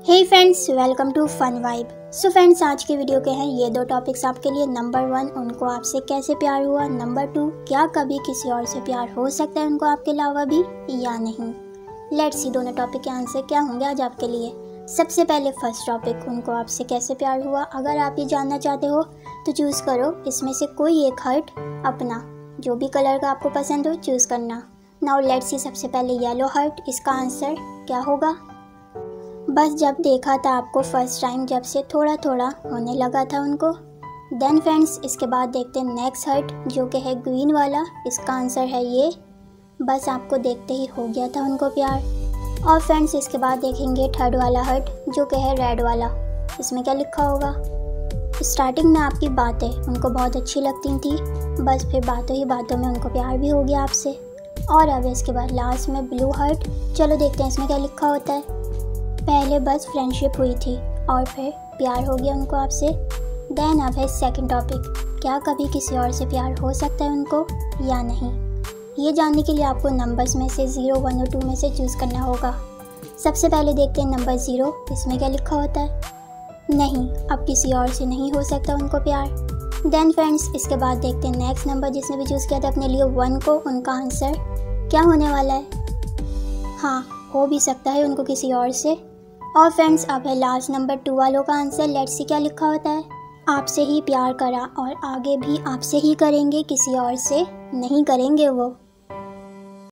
Hey friends, welcome to fun vibe. So friends, आज के video के हैं ये दो टॉपिक्स आपके लिए। नंबर 1, उनको आपसे कैसे प्यार हुआ। नंबर 2, क्या कभी किसी और से प्यार हो सकता है उनको आपके अलावा भी या नहीं। लेट्स सी दोनों टॉपिक के आंसर क्या होंगे आज आपके लिए। सबसे पहले फर्स्ट टॉपिक, उनको आपसे कैसे प्यार हुआ। अगर आप ये जानना चाहते हो तो चूज़ करो इसमें से कोई एक हर्ट अपना, जो भी कलर का आपको पसंद हो चूज़ करना। नाउ लेट्स सी, सबसे पहले येलो हर्ट, इसका आंसर क्या होगा। बस जब देखा था आपको फर्स्ट टाइम, जब से थोड़ा थोड़ा होने लगा था उनको। देन फ्रेंड्स, इसके बाद देखते हैं नेक्स्ट हर्ट जो कि है ग्रीन वाला, इसका आंसर है ये। बस आपको देखते ही हो गया था उनको प्यार। और फ्रेंड्स, इसके बाद देखेंगे थर्ड वाला हर्ट जो कि है रेड वाला। इसमें क्या लिखा होगा। स्टार्टिंग में आपकी बातें उनको बहुत अच्छी लगती थी, बस फिर बातों ही बातों में उनको प्यार भी हो गया आपसे। और अब इसके बाद लास्ट में ब्लू हर्ट। चलो देखते हैं इसमें क्या लिखा होता है। पहले बस फ्रेंडशिप हुई थी और फिर प्यार हो गया उनको आपसे। देन अब है सेकंड टॉपिक, क्या कभी किसी और से प्यार हो सकता है उनको या नहीं। ये जानने के लिए आपको नंबर्स में से 0, 1 और 2 में से चूज़ करना होगा। सबसे पहले देखते हैं नंबर 0, इसमें क्या लिखा होता है। नहीं, अब किसी और से नहीं हो सकता उनको प्यार। देन फ्रेंड्स, इसके बाद देखते हैं नेक्स्ट नंबर जिसने भी चूज़ किया था अपने लिए 1 को, उनका आंसर क्या होने वाला है। हाँ, हो भी सकता है उनको किसी और से। और फ्रेंड्स, अब है लास्ट नंबर 2 वालों का आंसर। लेट्स सी क्या लिखा होता है। आपसे ही प्यार करा और आगे भी आपसे ही करेंगे, किसी और से नहीं करेंगे वो।